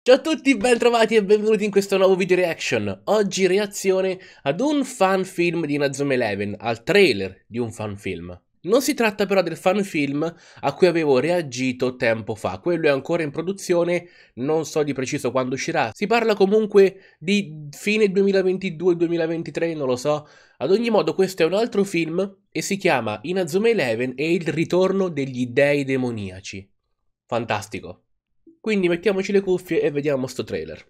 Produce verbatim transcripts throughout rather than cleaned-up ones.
Ciao a tutti, bentrovati e benvenuti in questo nuovo video reaction. Oggi reazione ad un fan film di Inazuma Eleven, al trailer di un fan film. Non si tratta però del fan film a cui avevo reagito tempo fa, quello è ancora in produzione, non so di preciso quando uscirà. Si parla comunque di fine duemilaventidue duemilaventitré, non lo so. Ad ogni modo questo è un altro film e si chiama Inazuma Eleven e il ritorno degli dei demoniaci. Fantastico. Quindi mettiamoci le cuffie e vediamo sto trailer.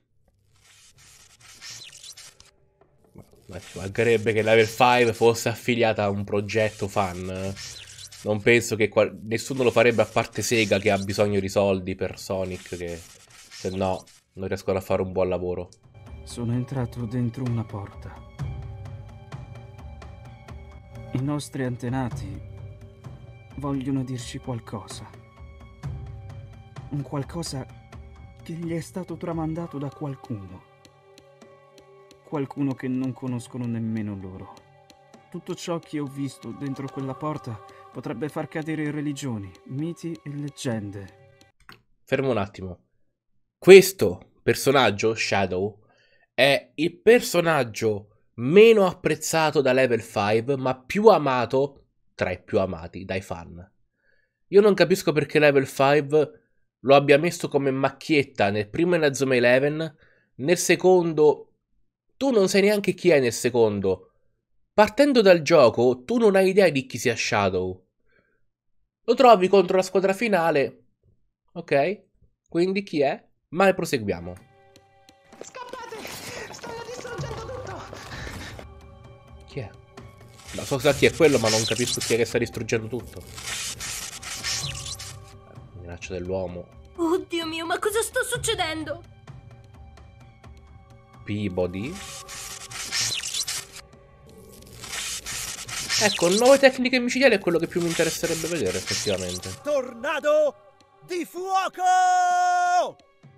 Ma ci mancherebbe che Level cinque fosse affiliata a un progetto fan. Non penso che nessuno lo farebbe a parte Sega, che ha bisogno di soldi per Sonic, che se no non riescono a fare un buon lavoro. Sono entrato dentro una porta. I nostri antenati vogliono dirci qualcosa. Un qualcosa che gli è stato tramandato da qualcuno. Qualcuno che non conoscono nemmeno loro. Tutto ciò che ho visto dentro quella porta potrebbe far cadere religioni, miti e leggende. Fermo un attimo. Questo personaggio, Shadow, è il personaggio meno apprezzato da Level cinque, ma più amato tra i più amati dai fan. Io non capisco perché Level cinque lo abbia messo come macchietta nel primo Inazuma Eleven, nel secondo tu non sai neanche chi è nel secondo. Partendo dal gioco tu non hai idea di chi sia Shadow. Lo trovi contro la squadra finale, ok? Quindi chi è? Ma proseguiamo. Scappate! Stanno distruggendo tutto! Chi è? La so sa chi è quello, ma non capisco chi è che sta distruggendo tutto. Minaccia dell'uomo. Oddio mio, ma cosa sta succedendo? Peabody. Ecco, nuove tecniche micidiali è quello che più mi interesserebbe vedere, effettivamente. Tornado di fuoco!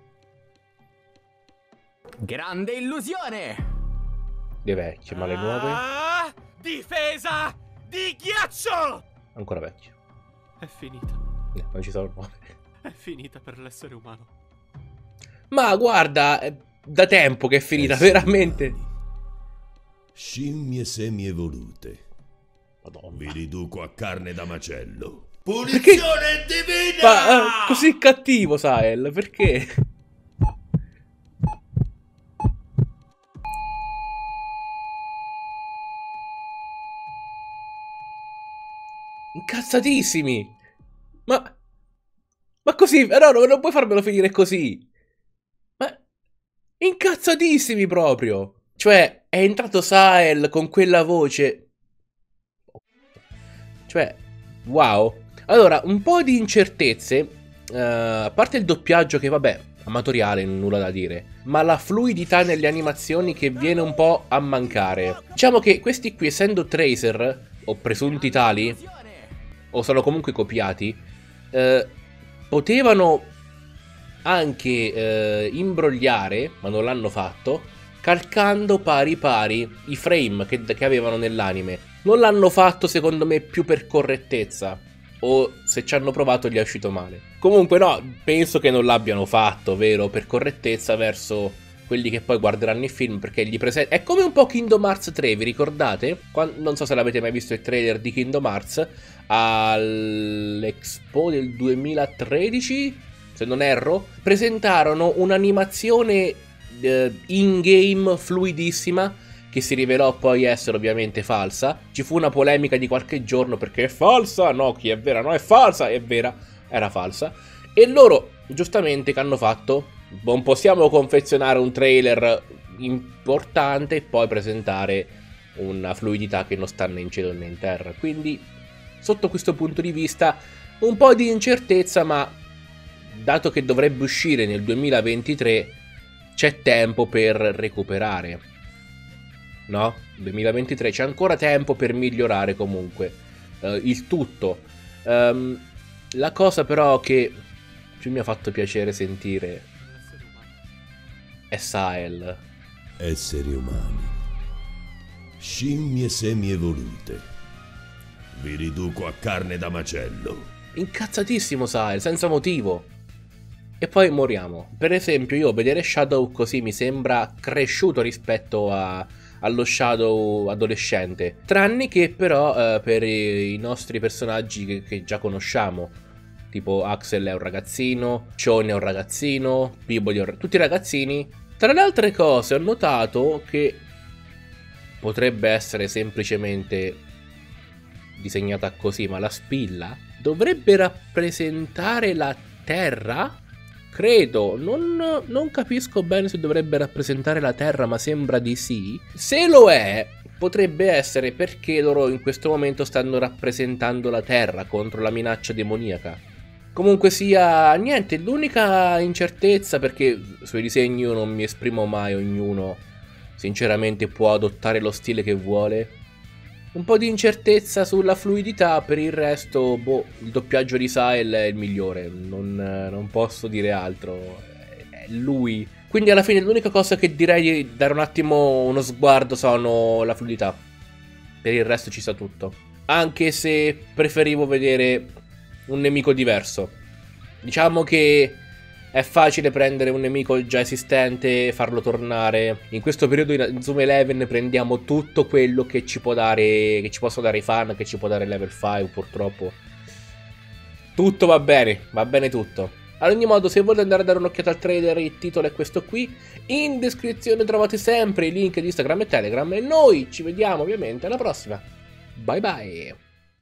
Grande illusione! Le vecchie, ma le nuove? Ah, difesa di ghiaccio! Ancora vecchie. È finita. No, non ci sono nuove. È finita per l'essere umano. Ma guarda, è da tempo che è finita, Esseri veramente. umani. Scimmie semievolute. Madonna. Vi riduco a carne da macello. Punizione divina! Ma uh, così cattivo, Sael, perché? Incazzatissimi! Ma... Ma così... No, no, non puoi farmelo finire così! Ma... Incazzatissimi proprio! Cioè, è entrato Sael con quella voce... Cioè, wow. Allora, un po' di incertezze, uh, a parte il doppiaggio che vabbè, amatoriale, nulla da dire, ma la fluidità nelle animazioni che viene un po' a mancare. Diciamo che questi qui, essendo tracer, o presunti tali, o sono comunque copiati, uh, potevano anche uh, imbrogliare, ma non l'hanno fatto, calcando pari pari i frame che, che avevano nell'anime. Non l'hanno fatto secondo me più per correttezza, o se ci hanno provato gli è uscito male. Comunque no, penso che non l'abbiano fatto, vero, per correttezza verso quelli che poi guarderanno il film, perché gli presenta... È come un po' Kingdom Hearts tre, vi ricordate? Quando... Non so se l'avete mai visto il trailer di Kingdom Hearts all'Expo del duemilatredici, se non erro, presentarono un'animazione eh, in-game fluidissima che si rivelò poi essere ovviamente falsa. Ci fu una polemica di qualche giorno perché è falsa, no, chi è vera, no, è falsa, è vera, era falsa. E loro, giustamente, che hanno fatto? Non possiamo confezionare un trailer importante e poi presentare una fluidità che non sta né in cielo né in terra. Quindi, sotto questo punto di vista, un po' di incertezza, ma dato che dovrebbe uscire nel duemilaventitré, c'è tempo per recuperare. No? duemilaventitré c'è ancora tempo per migliorare comunque uh, il tutto. Um, la cosa però che più mi ha fatto piacere sentire è Sael. Esseri umani. Scimmie semievolute. Vi riduco a carne da macello. Incazzatissimo Sael, senza motivo. e poi moriamo. Per esempio io vedere Shadow così mi sembra cresciuto rispetto a, allo Shadow adolescente, tranne che però eh, per i, i nostri personaggi che, che già conosciamo, tipo Axel è un ragazzino, Sean è un ragazzino, Peabody è un... tutti ragazzini. Tra le altre cose ho notato che potrebbe essere semplicemente disegnata così, ma la spilla dovrebbe rappresentare la Terra? Credo, non, non capisco bene se dovrebbe rappresentare la Terra, ma sembra di sì. Se lo è, potrebbe essere perché loro in questo momento stanno rappresentando la Terra contro la minaccia demoniaca. Comunque sia, niente, l'unica incertezza, perché sui disegni io non mi esprimo mai, ognuno sinceramente può adottare lo stile che vuole. Un po' di incertezza sulla fluidità, per il resto, boh, il doppiaggio di Sael è il migliore, non, non posso dire altro, è lui. Quindi alla fine l'unica cosa che direi di dare un attimo uno sguardo sono la fluidità, per il resto ci sta tutto. Anche se preferivo vedere un nemico diverso. Diciamo che è facile prendere un nemico già esistente e farlo tornare. In questo periodo in Zoom Eleven prendiamo tutto quello che ci può dare, che ci possono dare i fan, che ci può dare Level cinque purtroppo. Tutto va bene, va bene tutto. Ad ogni modo, se volete andare a dare un'occhiata al trailer, il titolo è questo qui. In descrizione trovate sempre i link di Instagram e Telegram. E noi ci vediamo ovviamente alla prossima. Bye bye.